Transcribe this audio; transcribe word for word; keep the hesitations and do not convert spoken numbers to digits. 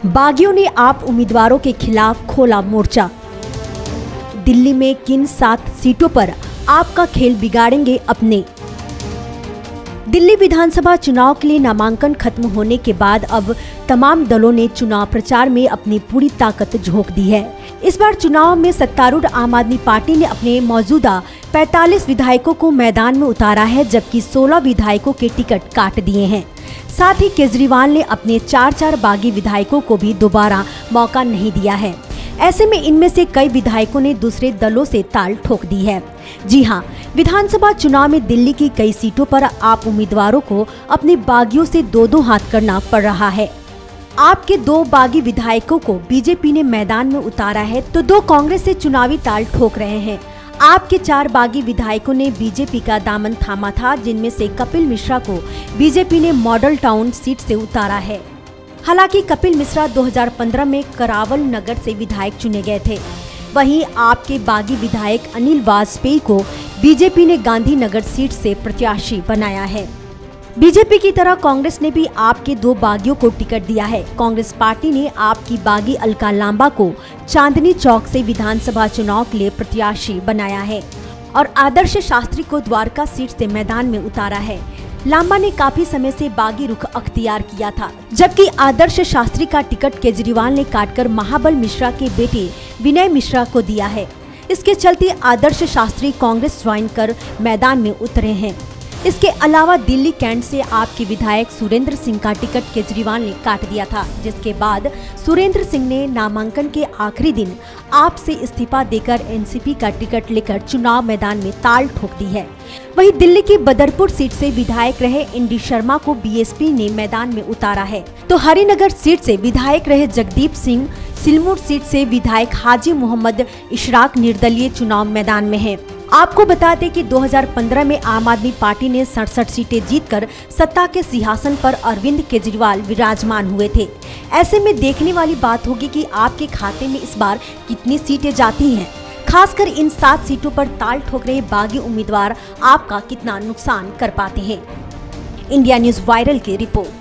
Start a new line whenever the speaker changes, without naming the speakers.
बागियों ने आप उम्मीदवारों के खिलाफ खोला मोर्चा। दिल्ली में किन सात सीटों पर आपका खेल बिगाड़ेंगे अपने। दिल्ली विधानसभा चुनाव के लिए नामांकन खत्म होने के बाद अब तमाम दलों ने चुनाव प्रचार में अपनी पूरी ताकत झोंक दी है। इस बार चुनाव में सत्तारूढ़ आम आदमी पार्टी ने अपने मौजूदा पैंतालीस विधायकों को मैदान में उतारा है, जबकि सोलह विधायकों के टिकट काट दिए हैं। साथ ही केजरीवाल ने अपने चार चार बागी विधायकों को भी दोबारा मौका नहीं दिया है। ऐसे में इनमें से कई विधायकों ने दूसरे दलों से ताल ठोक दी है। जी हां, विधानसभा चुनाव में दिल्ली की कई सीटों पर आप उम्मीदवारों को अपने बागियों से दो दो हाथ करना पड़ रहा है। आपके दो बागी विधायकों को बीजेपी ने मैदान में उतारा है, तो दो कांग्रेस से चुनावी ताल ठोक रहे हैं। आपके चार बागी विधायकों ने बीजेपी का दामन थामा था, जिनमें से कपिल मिश्रा को बीजेपी ने मॉडल टाउन सीट से उतारा है। हालांकि कपिल मिश्रा दो हज़ार पंद्रह में करावल नगर से विधायक चुने गए थे। वहीं आपके बागी विधायक अनिल वाजपेयी को बीजेपी ने गांधीनगर सीट से प्रत्याशी बनाया है। बीजेपी की तरह कांग्रेस ने भी आपके दो बागियों को टिकट दिया है। कांग्रेस पार्टी ने आपकी बागी अलका लांबा को चांदनी चौक से विधानसभा चुनाव के लिए प्रत्याशी बनाया है और आदर्श शास्त्री को द्वारका सीट से मैदान में उतारा है। लांबा ने काफी समय से बागी रुख अख्तियार किया था, जबकि आदर्श शास्त्री का टिकट केजरीवाल ने काटकर महाबल मिश्रा के बेटे विनय मिश्रा को दिया है। इसके चलते आदर्श शास्त्री कांग्रेस ज्वाइन कर मैदान में उतरे हैं। इसके अलावा दिल्ली कैंट से आपके विधायक सुरेंद्र सिंह का टिकट केजरीवाल ने काट दिया था, जिसके बाद सुरेंद्र सिंह ने नामांकन के आखिरी दिन आप से इस्तीफा देकर एनसीपी का टिकट लेकर चुनाव मैदान में ताल ठोक दी है। वहीं दिल्ली की बदरपुर सीट से विधायक रहे एनडी शर्मा को बीएसपी ने मैदान में उतारा है, तो हरिनगर सीट से विधायक रहे जगदीप सिंह, सिलमुर सीट से विधायक हाजी मोहम्मद इशराक निर्दलीय चुनाव मैदान में है। आपको बता दें कि दो हज़ार पंद्रह में आम आदमी पार्टी ने सड़सठ सीटें जीतकर सत्ता के सिंहासन पर अरविंद केजरीवाल विराजमान हुए थे। ऐसे में देखने वाली बात होगी कि आपके खाते में इस बार कितनी सीटें जाती हैं। खासकर इन सात सीटों पर ताल ठोक रहे बागी उम्मीदवार आपका कितना नुकसान कर पाते हैं। इंडिया न्यूज वायरल की रिपोर्ट।